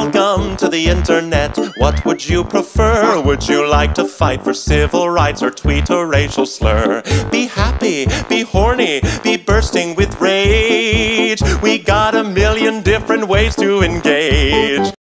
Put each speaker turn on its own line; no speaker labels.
Welcome to the internet. What would you prefer? Would you like to fight for civil rights or tweet a racial slur? Be happy, be horny, be bursting with rage. We got a million different ways to engage.